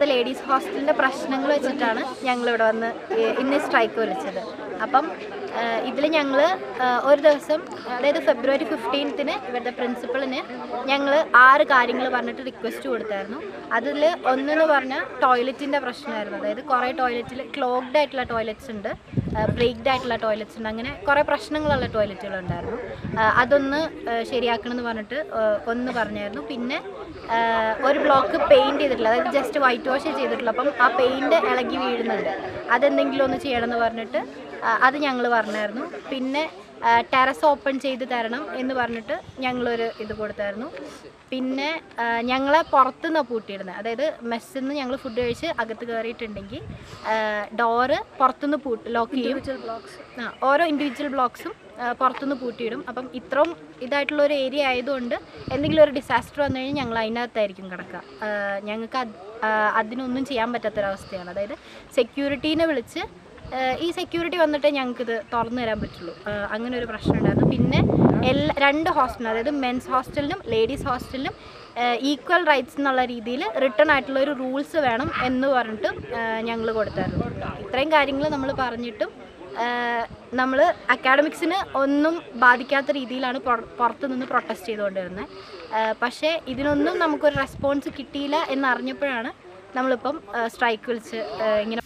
ഇവിടുത്തെ ലേഡീസ് ഹോസ്റ്റലിൻ്റെ പ്രശ്നങ്ങൾ വെച്ചിട്ടാണ് ഞങ്ങളിവിടെ വന്ന് ഇന്ന് സ്ട്രൈക്ക് വിളിച്ചത്. അപ്പം ഇതിൽ ഞങ്ങൾ ഒരു ദിവസം, അതായത് ഫെബ്രുവരി 15-ന് ഇവിടുത്തെ പ്രിൻസിപ്പളിന് ഞങ്ങൾ 6 കാര്യങ്ങൾ പറഞ്ഞിട്ട് റിക്വസ്റ്റ് കൊടുത്തായിരുന്നു. അതിൽ ഒന്നെന്ന് പറഞ്ഞാൽ ടോയ്ലറ്റിൻ്റെ പ്രശ്നമായിരുന്നു. അതായത് കുറേ ടോയ്ലറ്റിൽ ക്ലോഗ്ഡ് ആയിട്ടുള്ള ടോയ്ലറ്റ്സ് ഉണ്ട്, ബ്രേക്ക്ഡ് ആയിട്ടുള്ള ടോയ്ലറ്റ്സ് ഉണ്ട്, അങ്ങനെ കുറേ പ്രശ്നങ്ങളുള്ള ടോയ്ലറ്റുകളുണ്ടായിരുന്നു. അതൊന്ന് ശരിയാക്കണമെന്ന് പറഞ്ഞിട്ട് ഒന്ന് പറഞ്ഞായിരുന്നു. പിന്നെ ഒരു ബ്ലോക്ക് പെയിൻറ്റ് ചെയ്തിട്ടില്ല, അതായത് ജസ്റ്റ് വൈറ്റ് വാഷ് ചെയ്തിട്ടില്ല. അപ്പം ആ പെയിൻറ്റ് ഇളകി വീഴുന്നുണ്ട്, അതെന്തെങ്കിലും ഒന്ന് ചെയ്യണമെന്ന് പറഞ്ഞിട്ട് അത് ഞങ്ങൾ പറഞ്ഞായിരുന്നു. പിന്നെ ടെറസ് ഓപ്പൺ ചെയ്ത് തരണം എന്ന് പറഞ്ഞിട്ട് ഞങ്ങളൊരു ഇത് കൊടുത്തായിരുന്നു. പിന്നെ ഞങ്ങളെ പുറത്തുനിന്ന് പൂട്ടിയിടുന്നത്, അതായത് മെസ്സിൽ നിന്ന് ഞങ്ങൾ ഫുഡ് കഴിച്ച് അകത്ത് കയറിയിട്ടുണ്ടെങ്കിൽ ഡോറ് പുറത്തുനിന്ന് ലോക്ക് ചെയ്യും. ഓരോ ഇൻഡിവിജ്വൽ ബ്ലോക്സും പുറത്തുനിന്ന് പൂട്ടിയിടും. അപ്പം ഇത്രയും ഇതായിട്ടുള്ളൊരു ഏരിയ ആയതുകൊണ്ട് എന്തെങ്കിലും ഒരു ഡിസാസ്റ്റർ വന്നു കഴിഞ്ഞാൽ ഞങ്ങൾ അതിനകത്തായിരിക്കും കിടക്കുക. ഞങ്ങൾക്ക് അതിനൊന്നും ചെയ്യാൻ പറ്റാത്തൊരവസ്ഥയാണ്. അതായത് സെക്യൂരിറ്റീനെ വിളിച്ച് ഈ സെക്യൂരിറ്റി വന്നിട്ടേ ഞങ്ങൾക്കിത് തുറന്നു തരാൻ പറ്റുള്ളൂ. അങ്ങനെ ഒരു പ്രശ്നം ഉണ്ടായിരുന്നു. പിന്നെ 2 ഹോസ്റ്റലിനും, അതായത് മെൻസ് ഹോസ്റ്റലിനും ലേഡീസ് ഹോസ്റ്റലിനും ഈക്വൽ റൈറ്റ്സ് എന്നുള്ള രീതിയിൽ റിട്ടേൺ ആയിട്ടുള്ളൊരു റൂൾസ് വേണം എന്ന് പറഞ്ഞിട്ട് ഞങ്ങൾ കൊടുത്തായിരുന്നു. ഇത്രയും കാര്യങ്ങൾ നമ്മൾ പറഞ്ഞിട്ടും നമ്മൾ അക്കാഡമിക്സിന് ഒന്നും ബാധിക്കാത്ത രീതിയിലാണ് പുറത്തു നിന്ന് പ്രൊട്ടസ്റ്റ് ചെയ്തുകൊണ്ടിരുന്നത്. പക്ഷേ ഇതിനൊന്നും നമുക്കൊരു റെസ്പോൺസ് കിട്ടിയില്ല എന്നറിഞ്ഞപ്പോഴാണ് നമ്മളിപ്പം സ്ട്രൈക്ക് വിളിച്ച് ഇങ്ങനെ